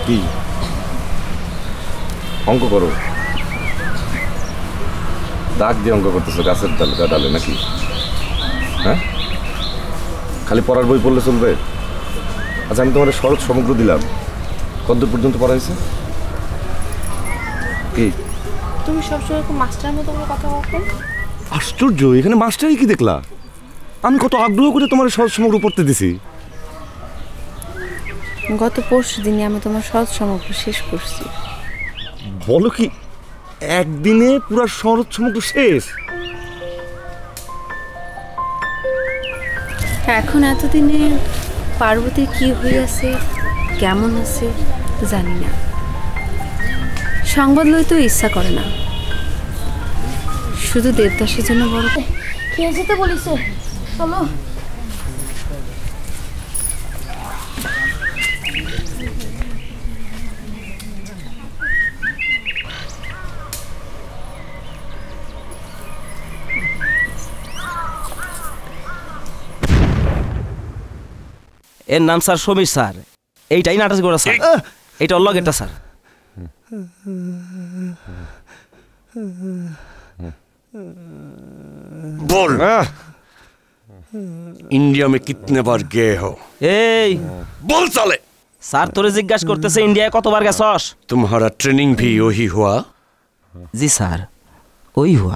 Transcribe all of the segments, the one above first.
কি অঙ্ক করো? দাগ দিয়ে অঙ্ক করতেছো গাছের ডালে নাকি? হ্যাঁ, খালি পড়ার বই পড়লে চলবে? আচ্ছা, আমি তোমার সহজ সমগ্র দিলাম, কতদূর পর্যন্ত পড়া হয়েছে? কি তুমি সবসময় মাস্টারের মতো কথা বলতে? আশ্চর্য, এখানে মাস্টারই কি দেখলা? আমি কত আগ্রহ করে তোমার সহজ সমগ্র পড়তে দিছি। গত পরশু দিনে আমি তোমার সহজ সমগ্র শেষ করছি। বলো কি, একদিনে পুরো সহজ সমগ্র শেষ? এখন এতদিনে পার্বতী কি হইয়াছে, কেমন আছে জানি না। সংবাদ লইতেও ইচ্ছা করে না, শুধু দেবদাসের জন্য বড় খেয়ে যেতে বলিছে। চলো। এর নাম স্যার সমীর স্যার। এইটাই নাটক করা স্যার, এইটা অল্লগ এটা স্যার। बोल इंडिया में कितने बार गए हो? এই बोल साले। স্যার তোরে জিজ্ঞাসা করতেছে ইন্ডিয়ায় কতবার গেছস? तुम्हारा ट्रेनिंग भी वही हुआ? জি স্যার, ওই হুয়া।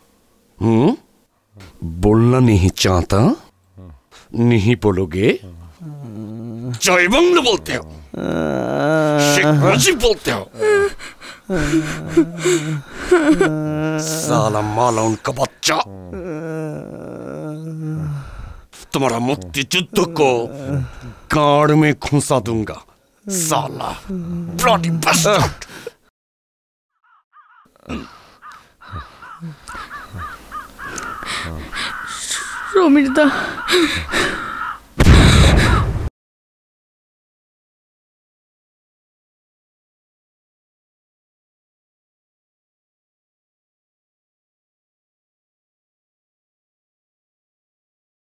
बोलना नहीं चाहता? नहीं बोलोगे? जय बंगला बोलते हो, शेख मुजीब बोलते हो, साला माला उनका बच्चा। तुम्हारा मुक्तियुद्ध को गाड़ में घुसा दूंगा साला, ब्लडी बास्टार्ड। সমীরদা